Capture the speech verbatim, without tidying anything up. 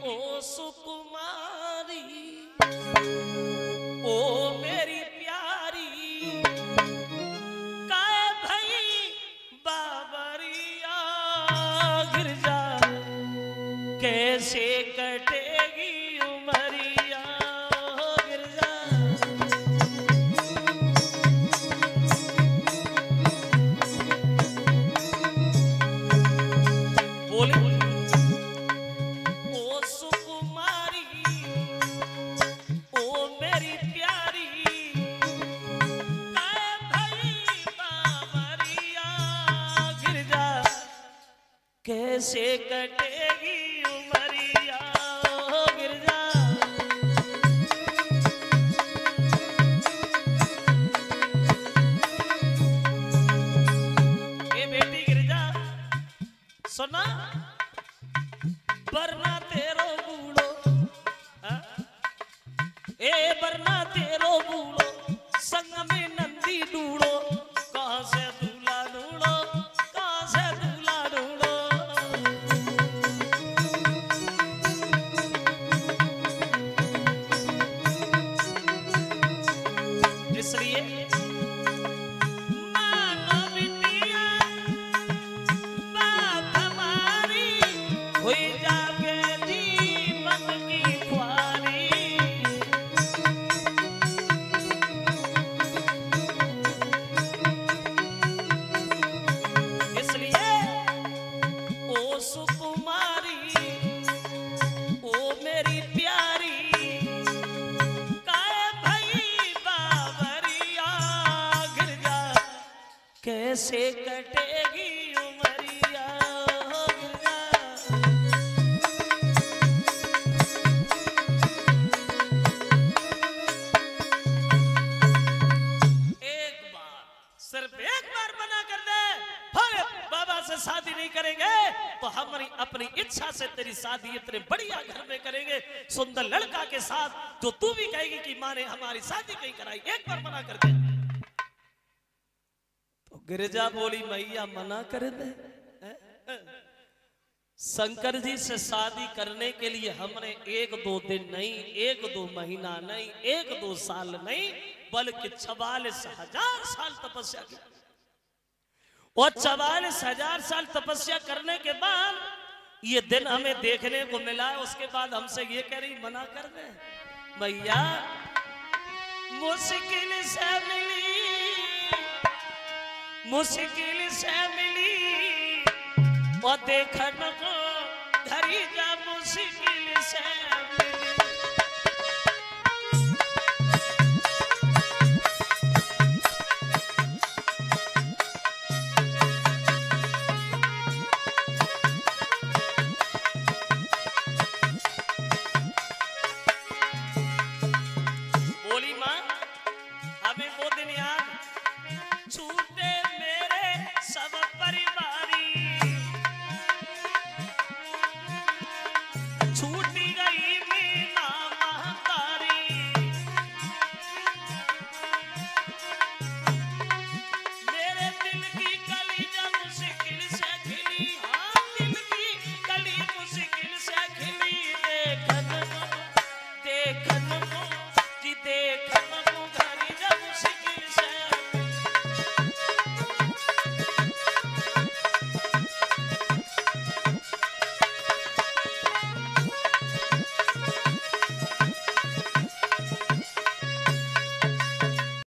ओ सुकुमारी ओ मेरी प्यारी काय भई बाबरिया गिरजा कैसे कटेगी उमरिया गिरजा। बोली ओ सुकुमारी ओ मेरी प्यारी काय भई बाबरिया गिरजा कैसे कटेगी उमरिया गिरजा। ए बेटी गिरजा सुना बरना तेरो बूढ़ो हाँ? ए बरना तेरो बूढ़ो संग में नंदी ढूंढो कहां से दूल्हा ढूंढो कहां से दूल्हा ढूंढो। इसलिए मानो बिटिया बात हमारी हुई जाके जीवन की ख्वारी। इसलिए ओ सुकुमारी ओ मेरी प्यारी काय भई बाबरिया गिरजा कैसे कटेगी उमरिया गिरजा। एक बार सिर्फ एक बार मना कर दे अरे बाबा से शादी नहीं करेंगे तो हमारी अपनी इच्छा से तेरी शादी इतने बढ़िया घर में करेंगे सुंदर लड़का के साथ जो तू भी कहेगी कि माँ ने हमारी शादी कहीं कराई। एक बार मना कर दे तो गिरिजा बोली मैया मना कर दे। शंकर जी से शादी करने के लिए हमने एक दो दिन नहीं एक दो महीना नहीं एक दो साल नहीं बल्कि चवालीस हजार साल तपस्या की और चवालीस हजार साल तपस्या करने के बाद ये दिन हमें देखने को मिला है। उसके बाद हमसे ये कह रही मना कर दे भैया मुश्किल से मिली मुश्किल से मिली और देखन को धरी जा मुश्किल से